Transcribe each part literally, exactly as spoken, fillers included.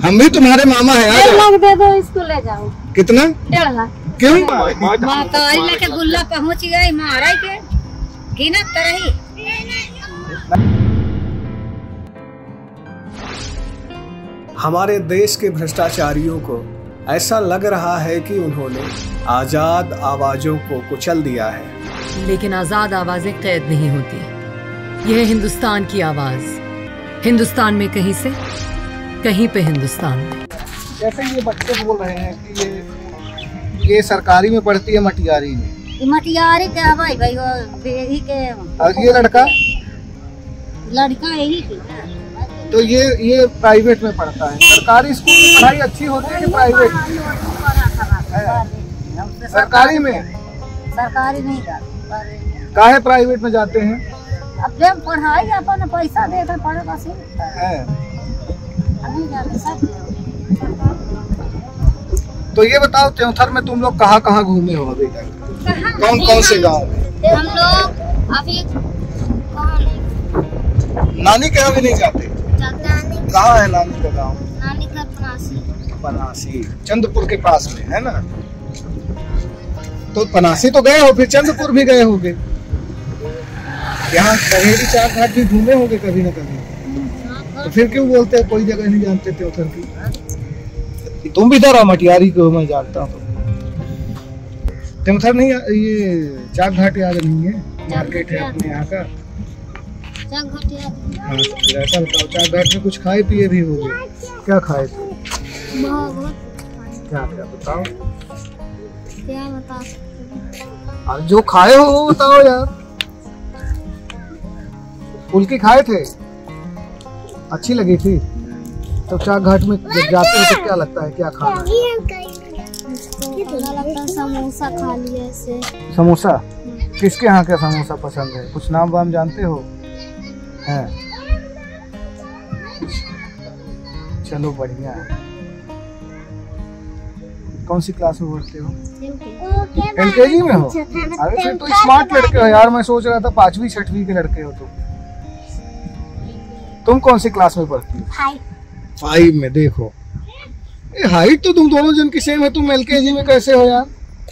हम भी तुम्हारे मामा है। डेढ़ लाख दे दो, इसको ले जाओ। कितना? डेढ़ लाख। क्यों? लेके गुल्ला पहुँच गई महाराज के गिनत तरही। हमारे देश के भ्रष्टाचारियों को ऐसा लग रहा है कि उन्होंने आजाद आवाजों को कुचल दिया है, लेकिन आजाद आवाजें कैद नहीं होती। यह हिंदुस्तान की आवाज, हिंदुस्तान में कहीं से कहीं पे हिंदुस्तान में। जैसे ये बच्चे बोल रहे हैं कि ये ये सरकारी में पढ़ती है मटियारी में। मटियारी क्या भाई भाई वो यही के। और ये लड़का लड़का यही की। तो ये ये प्राइवेट में पढ़ता है। सरकारी स्कूल में पढ़ाई अच्छी होती है कि प्राइवेट? सरकारी में। सरकारी नहीं जाते, काहे प्राइवेट में जाते हैं? अब जब पढ़ाई अपन पैसा देकर पढ़ेगा से है। अभी जाते सब। तो ये बताओ त्योंथर में तुम लोग कहाँ कहाँ घूमे हो अभी तक? कौन कौन से गाँव में? हम लोग अभी नानी के यहाँ भी नहीं जाते? कहाँ है नानी का गाँव? नानी का पनासी। पनासी चंद्रपुर के पास में है ना। तो पनासी तो गए हो, फिर चंद्रपुर भी गए होगे। यहाँ करेरी चार घाट भी घूमे होगे कभी न कभी। तो फिर क्यों बोलते हैं कोई जगह नहीं जानते त्योंथर की? तुम भी इधर आओ, मटियारी को मैं जानता हूँ। त्योंथर नहीं, ये चार घाट याद नहीं है? मार्केट है अपने यहाँ का। हाँ, तो ऐसा बताओ, चार घाट में कुछ खाए पिए भी होगे। क्या खाए थे? क्या क्या बताओ? क्या बता सकते? और जो खाए हो वो बताओ यार। फुल्की खाए थे, अच्छी लगी थी? तो चार घाट में जब जाते हो तो क्या लगता है, क्या खाना? समोसा खा लिया से। समोसा? किसके यहाँ का समोसा पसंद है? कुछ नाम वाम जानते हो? है? चलो बढ़िया है। कौन सी क्लास में पढ़ते हो? एलकेजी में हो? अरे फिर तो स्मार्ट लड़के हो यार। मैं सोच रहा था पांचवी छठवीं के लड़के हो तुम। तुम कौन सी क्लास में पढ़ती हो? फाइव में। देखो ये हाइट तो तुम दोनों जन की सेम है। तुम एलकेजी में कैसे हो यार?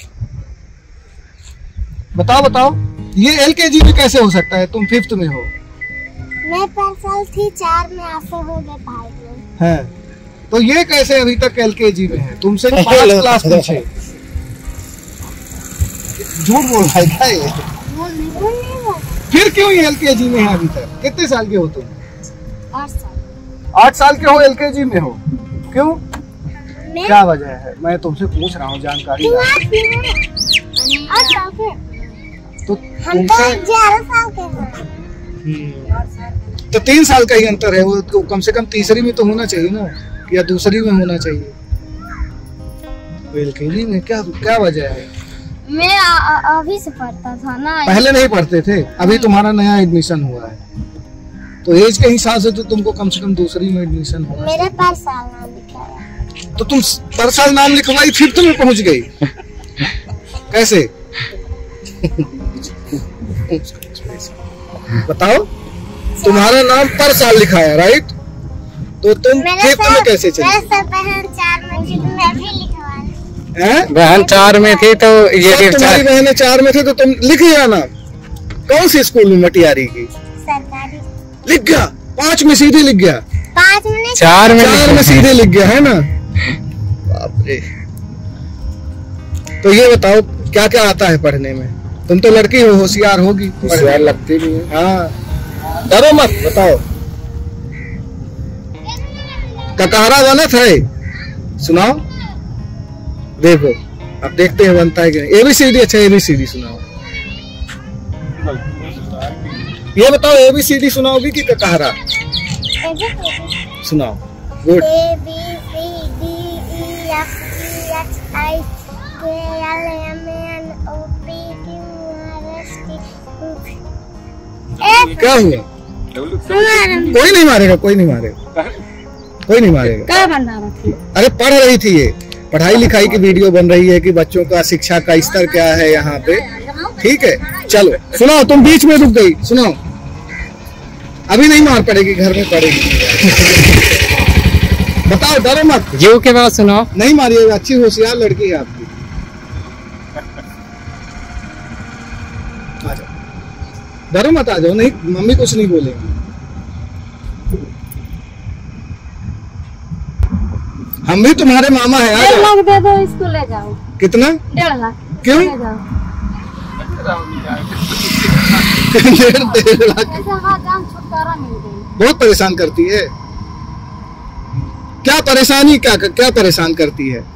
बताओ बताओ, ये एलकेजी में कैसे हो सकता है? तुम फिफ्थ में हो। मैं परसल थी चार में, आसे हो गए फाइव में। है तो ये कैसे अभी तक एलकेजी में है? तुमसे पांच क्लास पीछे। झूठ बोल रहा है क्या ये? फिर क्यों ये एलकेजी में है अभी तक? कितने साल के हो तुम? आठ साल। आठ साल के हो, एलकेजी में हो? क्यों? क्या वजह है? मैं तुमसे पूछ रहा हूँ जानकारी। तो तुमसे ग्यारह साल के हैं। तो तीन साल का ही अंतर है। वो तो कम से कम तीसरी में तो होना चाहिए ना, या दूसरी में होना चाहिए। एलकेजी में क्या क्या वजह है? मैं आ, आ, अभी से पढ़ता था ना। पहले नहीं पढ़ते थे? अभी तुम्हारा नया एडमिशन हुआ है, तो एज के हिसाब से तो तुमको कम से कम दूसरी में एडमिशन होना। मेरे पर साल नाम लिखाया। तो तुम पर साल नाम लिखवाई फिफ्थ में पहुंच गई कैसे? बताओ, तुम्हारा नाम पर साल लिखा है राइट? तो तुम फिफ्थ में कैसे चले? बहन चार में थी, मैं भी लिखवा। हैं? बहन चार में थी तो ये भी तुम्हारी बहनें चार में थे तो तुम लिख लिया नाम। कौन सी स्कूल में? मटियारी की सरकारी। लिख गया? पांच में सीधे लिख गया? पाँच में चार में चार में सीधे लिख गया है ना। बाप रे। तो ये बताओ क्या क्या आता है पढ़ने में? तुम तो लड़की हो, होशियार होगी। होशियार लगती भी है। हाँ, डरो मत। बताओ, ककारा बनत है? सुनाओ। देखो अब देखते हैं बनता है कि नहीं। एबीसीडी? अच्छा एबीसीडी सुनाओ। ये बताओ एबीसीडी सुनाओगी कि ककारा? सुनाओ। Good. A B C D E F G H I K L M N O P Q R S T. क्या हुआ? कोई नहीं मारेगा, कोई नहीं मारेगा, कोई नहीं मारेगा। क्या बन रहा थी? अरे पढ़ रही थी, ये पढ़ाई लिखाई की वीडियो बन रही है कि बच्चों का शिक्षा का स्तर क्या है यहाँ पे। ठीक है, चलो सुनाओ। तुम बीच में रुक गई, सुनाओ। अभी नहीं मार पड़ेगी, घर में पड़ेगी। बताओ, डरो मत। जीव के बात सुनाओ। नहीं मारिए, अच्छी होशियार लड़की है आपकी। आ जाओ, डरो मत, आ जाओ। नहीं, मम्मी कुछ नहीं बोलेंगी। हम भी तुम्हारे मामा है। डेढ़ लाख दे दो, इसको ले जाओ। कितना? डेढ़ लाख। क्यों? ले जाओ। डेढ़ डेढ़ लाख ऐसे हाँ, जान छुटकारा मिल गई। बहुत परेशान करती है। क्या परेशानी, क्या क्या परेशान करती है?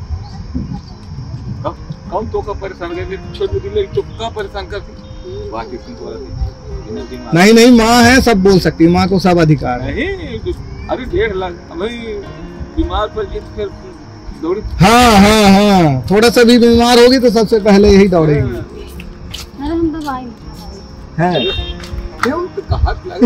कौन तो का परेशान करती, छोटी दिले तो का परेशान करती, बाकी तुम तो रहती नहीं नहीं, माँ है, सब बोल सकती है, माँ को सब अधिकार है। नहीं। अरे डेढ़ लाख भाई, बीमार पड़ गई तो फिर दौड़ी। हाँ हाँ हाँ, थोड़ा सा भी बीमार होगी तो सबसे पहले यही दौड़ेगी। अरे हम तो भाई है क्यों तो कहा लग।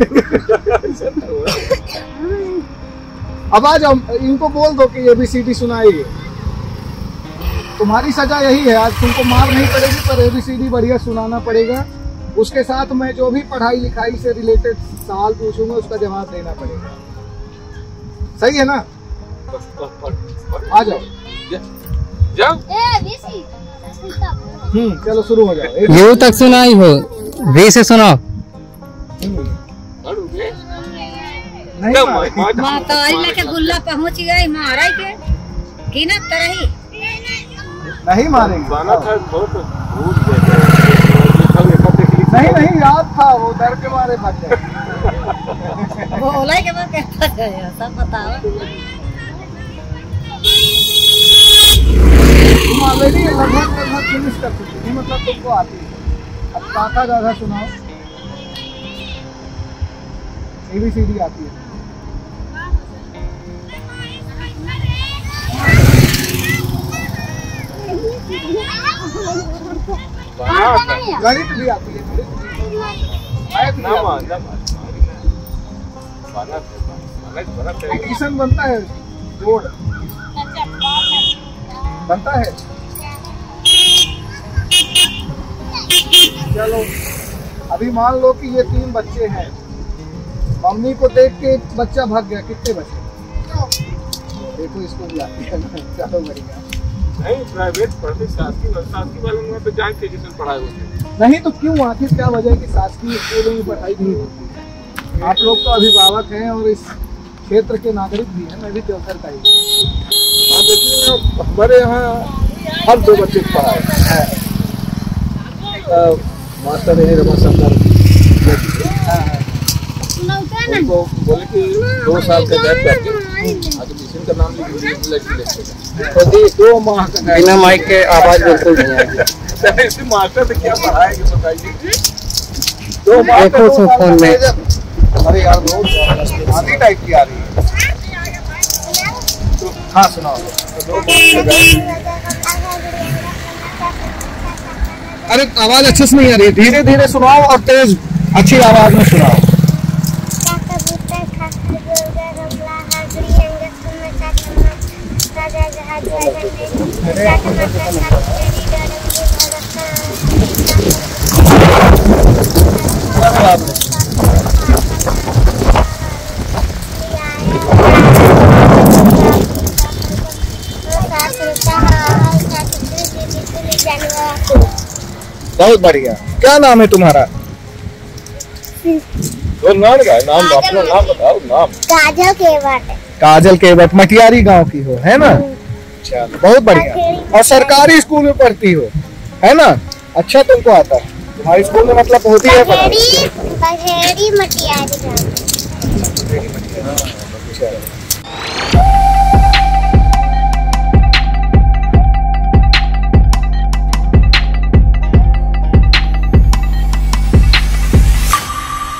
अब आ जाओ, इनको बोल दो कि एबीसीडी सुनाइए। तुम्हारी सजा यही है, आज तुमको मार नहीं पड़ेगी पर एबीसीडी बढ़िया सुनाना पड़ेगा। उसके साथ मैं जो भी पढ़ाई लिखाई से रिलेटेड सवाल पूछूंगा उसका जवाब देना पड़ेगा। सही है ना? आ जाओ। जाओ। हम्म, चलो शुरू हो जाओ। जीव तक सुनाई हो, वी से सुनाओ। नहीं माँ तारी लेके गुल्ला पहुँच गई, मारा के गिनत रही। नहीं मारेंगे। गाना था बहुत भूल नहीं नहीं, याद था, वो डर के मारे भाग गए। वो ओला के बाद कहता गया, सब बताओ। तुम ऑलरेडी लगभग लगभग फिनिश कर चुकी थी, मतलब तुमको आती है। अब काका गाधा सुनाओ। एबीसीडी आती है। गणित भी आती है, मैथ भी आती है। एडिशन बनता है, जोड़ बनता है। चलो, अभी मान लो कि ये तीन बच्चे हैं, मम्मी को देख के एक बच्चा भाग गया, कितने बचे? देखो, इसको भी आती है। चलो बढ़िया। नहीं, प्राइवेट पढ़ते शासकीय शासकीय वालों में तो जान के जिसमें पढ़ाई होती नहीं तो क्यों, आखिर क्या वजह है कि शासकीय स्कूलों में पढ़ाई नहीं होती? आप लोग तो अभिभावक हैं और इस क्षेत्र के नागरिक भी हैं, मैं भी देवघर का ही। हमारे यहाँ हर दो बच्चे को पढ़ाए है। मास्टर है रमाशंकर, उनको बोले कि दो साल का गैप करके एडमिशन का नाम लिख तो दी दो माह का। बिना माइक के आवाज बिल्कुल नहीं आएगी। ऐसे मास्टर से क्या पढ़ाएंगे बताइए। दो माह देखो सो फोन में। अरे यार, बहुत आधी टाइप की आ रही है। हाँ सुनाओ। अरे आवाज अच्छे से नहीं आ रही है, धीरे धीरे सुनाओ और तेज अच्छी आवाज में सुनाओ। बहुत बढ़िया। क्या नाम है तुम्हारा? तो नाम का नाम अपना नाम बताओ। नाम काजल केवट। काजल केवट, मटियारी गांव की हो, है ना? चलो बहुत बढ़िया। और सरकारी स्कूल में पढ़ती हो, है ना? अच्छा, तुमको आता है। तुम्हारे स्कूल में मतलब होती है बघेड़ी बघेड़ी मटियारी गाँव। चलो।